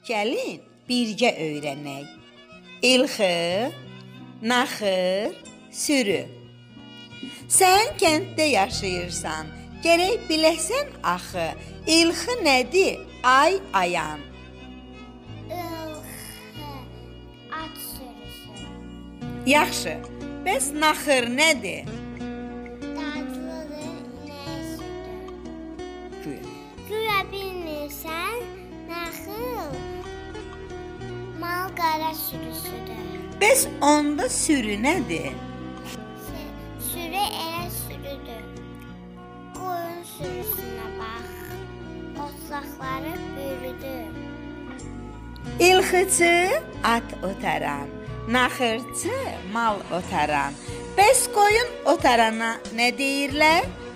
Gəlin birgə öyrənək. İlxı, naxır, sürü. Sən kənddə yaşayırsan, gərək biləsən axı, İlxı nədir, ay ayan? İlxı, at sürüsü. Yaxşı, bəs naxır nədir? Dadlıdır, inək südü. Güya. Güya bilmirsən, naxıl mal qara sürüsüdür. Bəs onda sürü nədir? Sürü elə sürüdür. Qoyun sürüsünə bax, otlaqları bürüdür. İlxıcı at otaran, naxırçı mal otaran. Bəs qoyun otarana nə deyirlər?